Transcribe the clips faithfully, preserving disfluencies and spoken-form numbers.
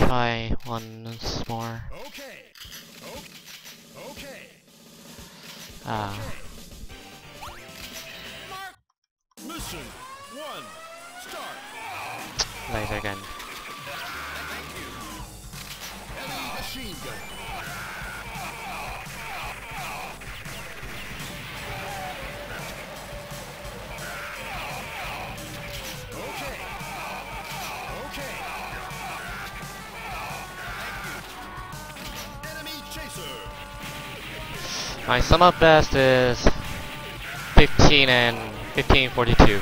try once more. Okay. Okay. Ah. Mark. Mission one. Start. Laser gun. Thank you. Heavy machine gun. Okay. Okay. Thank you. Enemy chaser. My sum up best is fifteen and fifteen forty-two.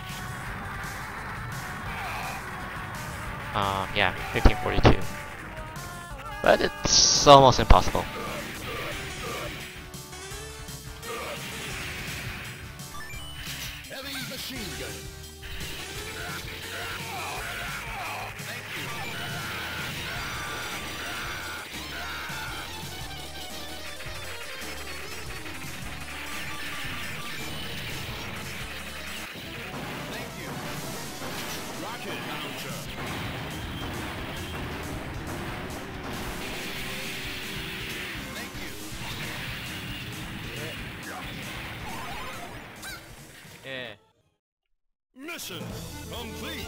Uh, yeah, fifteen forty-two. But it's almost impossible. Heavy machine gun. Thank you. Thank you. Rocket launcher. Thank you. Yeah. Mission complete.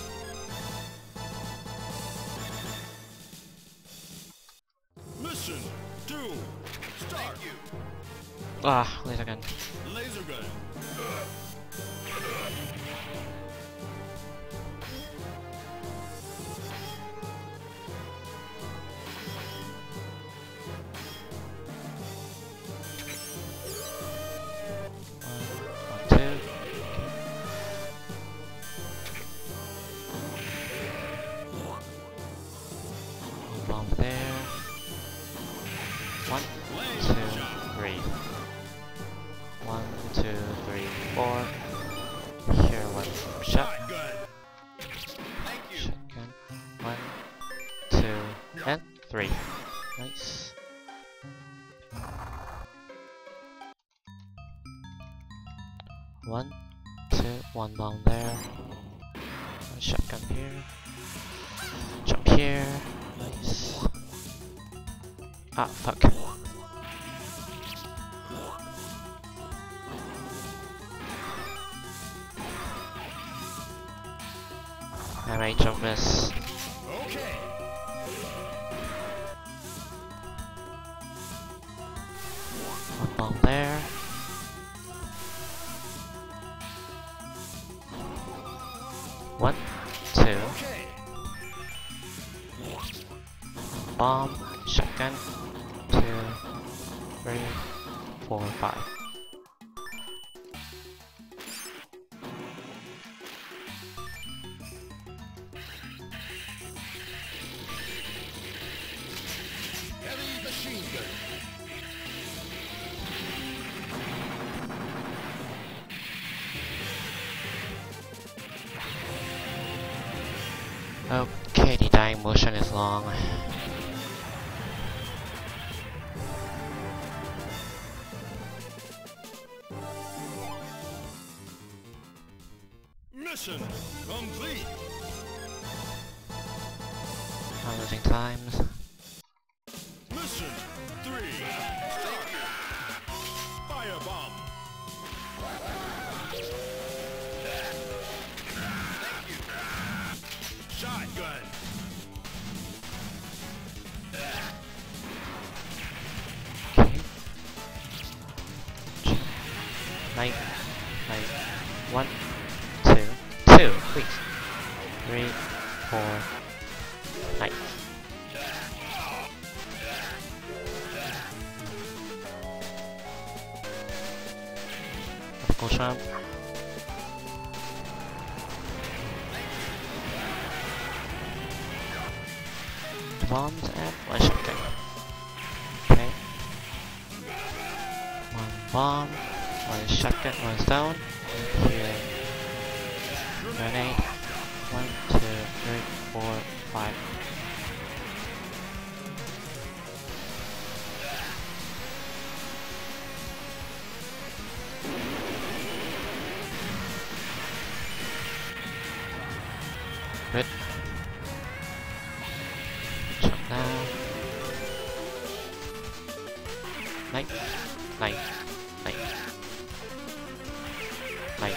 Mission two. Start. Thank you. Ah, laser gun. Laser gun. One, two. One bomb there. One, two, three. One, two, three, four. Here, one shot. Shotgun. Thank you. Shotgun. One, two, and three. Nice. One, two, one bomb there. One shotgun here. Jump here. Nice. Ah, fuck. I might jump miss. Okay. One bomb there. One, two, Okay. bomb, shotgun, two, three, four, five. Heavy machine gun. Okay, the dying motion is long. Mission complete. I'm losing times. Mission three. Start. Firebomb. Thank you. Shotgun. Okay. Nine, nine, one, two, two, please. Three, four, nine. Vertical jump. Two bombs and one shotgun. Okay. One bomb, one shotgun, one stone. Here. Grenade. One, two, three, four, five. Good. Now. Night. Night. Night. Night.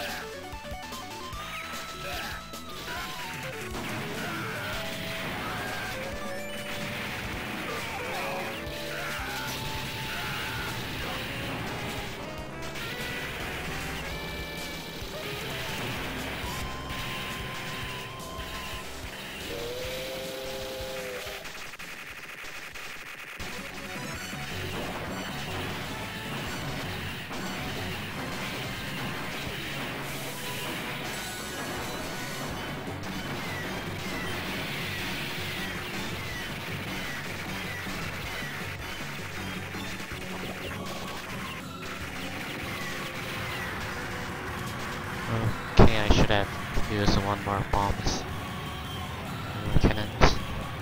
Okay, I should have used one more bombs. More cannons.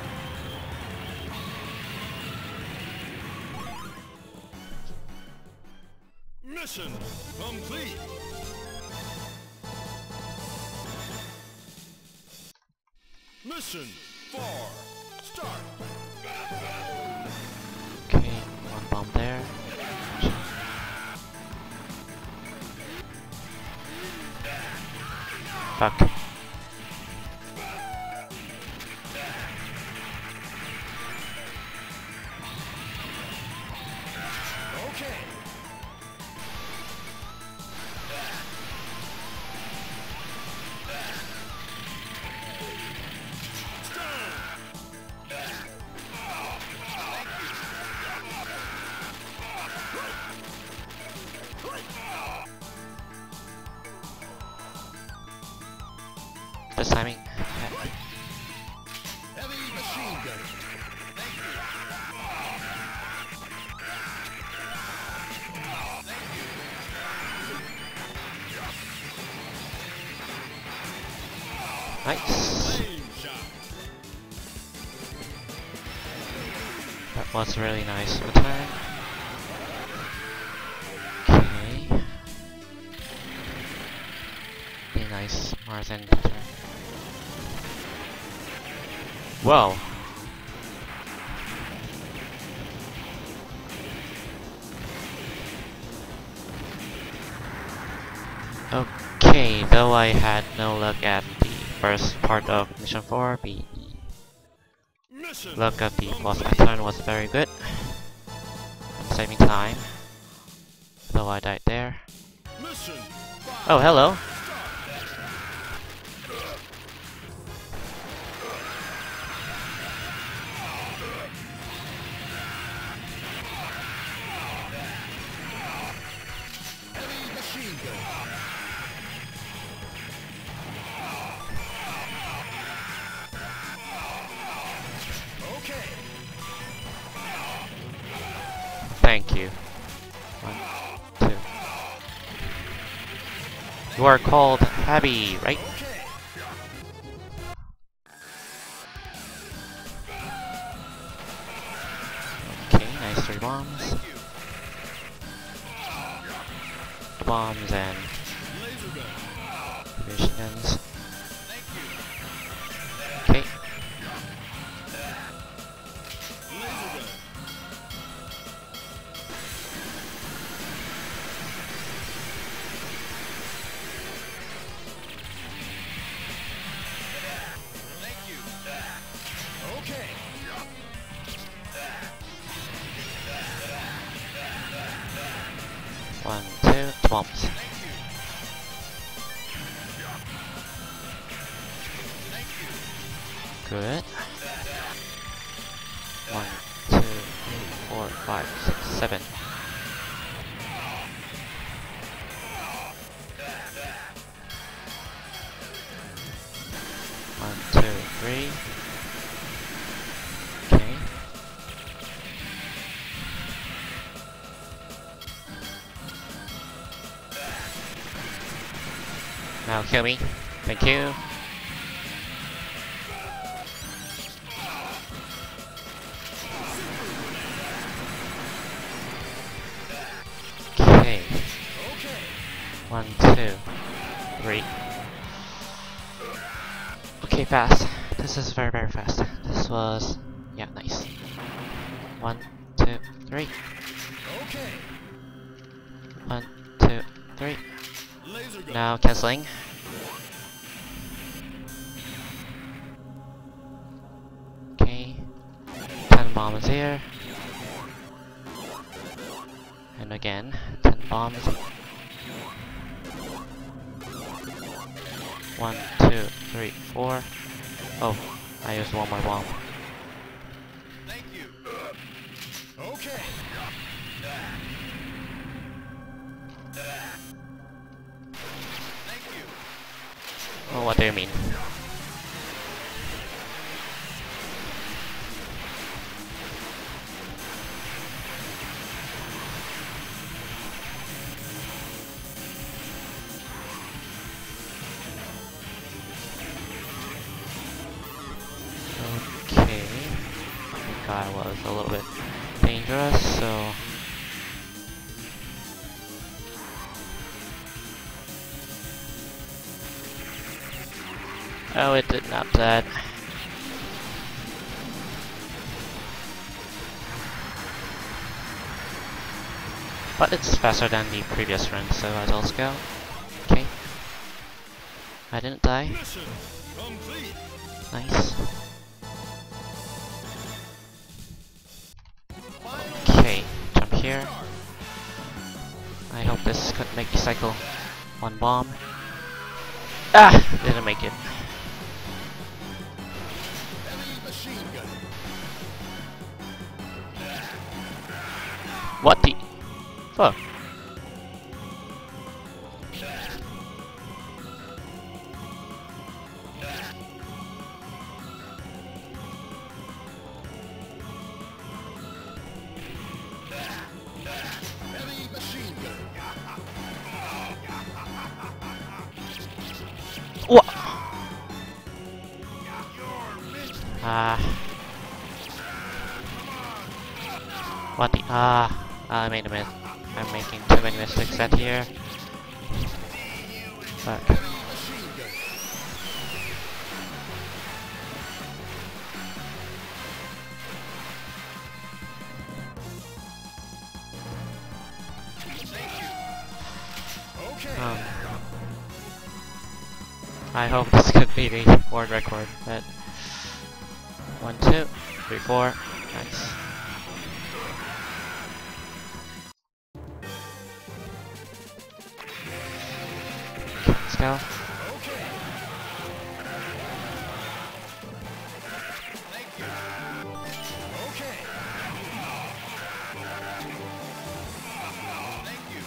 Mission complete. Mission four. Start. Okay, one bomb there. Fuck. Okay. This timing. Heavy machine gun. Thank you. Nice. Flame shot. That was really nice return. Okay. Be nice, Martin. Whoa. Okay, though I had no luck at the first part of Mission four, the Mission luck at the boss complete. pattern was very good. I'm saving time. Though I died there. Mission five. Oh, hello. Heavy machine gun. Okay. Thank you. One, two. You are called Abby, right? Okay. Okay, nice three bombs. Thank you. Bombs and Laser gun. machine guns. Thank you. Okay, Laser gun. Thank you. Okay. one, two, bombs. Thank you. Thank you. Good. One, two, three, four, five, six, seven. One, two, three. Okay. Now kill me. Thank you. Okay. Okay. One, two, three. Okay, fast. This is very, very fast. This was, yeah. Yeah, nice. One, two, three. Okay. One, two, three. Laser gun. Now canceling. Okay. Ten bombs here. And again, ten bombs. One, two, three, four. Oh, I used one more bomb. Thank you. Okay. Thank you. Oh, what do you mean? Okay. I think I was a little bit dangerous, so... Oh, it did not that. But it's faster than the previous run, so I will go. Okay. I didn't die. Mission complete. Nice. Final Okay, jump here. start. I hope this could make me cycle one bomb. Ah! Didn't make it. Heavy machine gun. What the fuck? Heavy machine gun. What? Your mission. Ah. What the? Ah. I made a miss. I'm making too many mistakes out here. Fuck. Machine gun. Thank you. Okay. Um. I hope this could be the world record, but one, two, three, four. Nice. Let's go. Okay. Thank you. Okay. Thank you.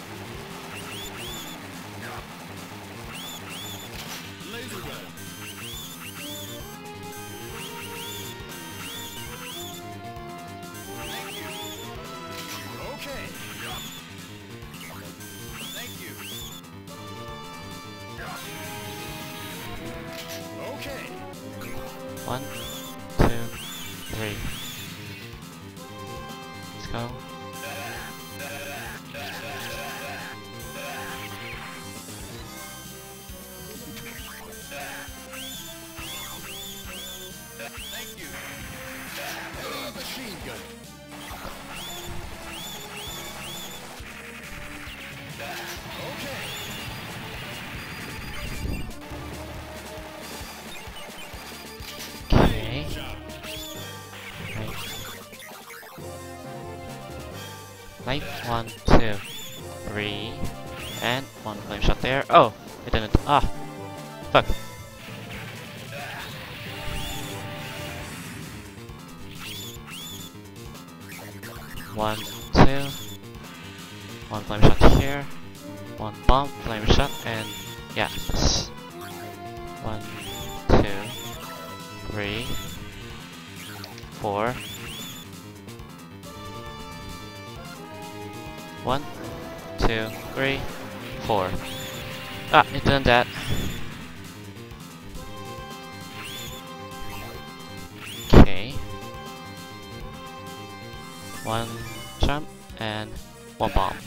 Laser gun. Thank you. Okay. Thank you. Okay. One, two, three. Let's go. Thank you. Heavy machine gun. Okay. Okay. Job. Right. Life, one, two, three, and one flame shot there. Oh, it didn't. Ah, fuck. One, two, one flame shot here, one bomb, flame shot, and yeah, this. One, two, three, four. One, two, three, four. Ah, it done that. Okay. One jump and one bomb.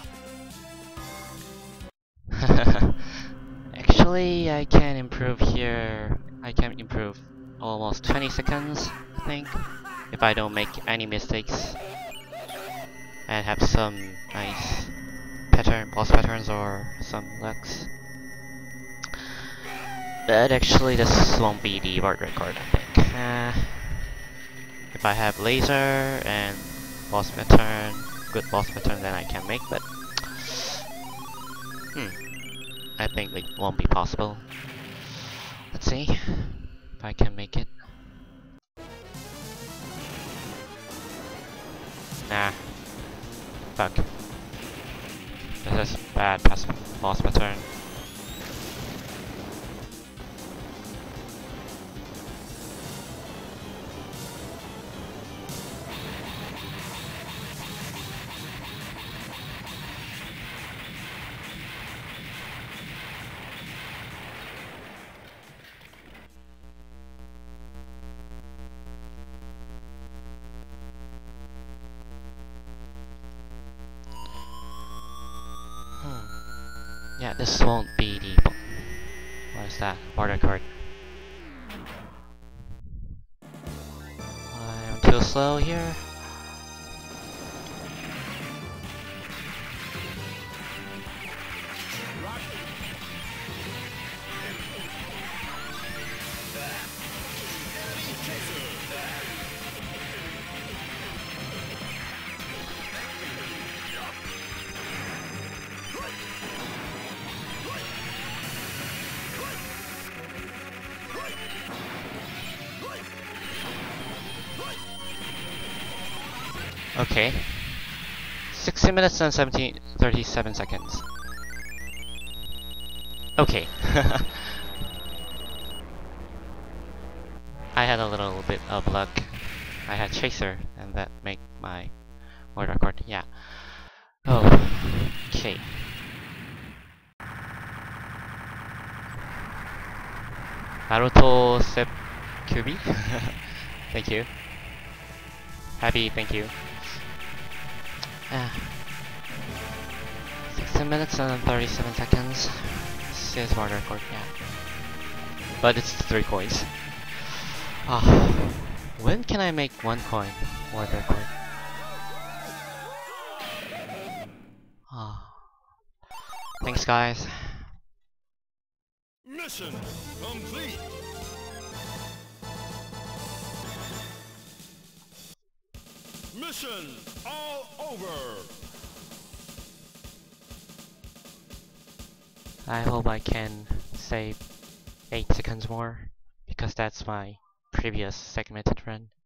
Actually, I can improve here. I can improve almost twenty seconds, I think. if I don't make any mistakes and have some nice pattern, boss patterns or some lucks. But actually this won't be the world record, I think. Uh, if I have laser and boss pattern, good boss pattern, then I can make, but hmm, I think it won't be possible. Let's see if I can make it. Nah. Fuck. This is bad pass boss pattern. Yeah, this won't be the... What is that? Border card. I'm too slow here. Okay. sixty minutes and seventeen, thirty-seven seconds. Okay. I had a little bit of luck. I had Chaser, and that made my world record. Yeah. Oh. Okay. Naruto Sep Kyubi? Thank you. Happy, thank you. Ah. sixteen minutes and thirty-seven seconds. This is world record, yeah. But it's three coins. Ah. When can I make one coin world record? Ah. Thanks, guys. Mission complete. Mission all over. I hope I can save eight seconds more, because that's my previous segmented run.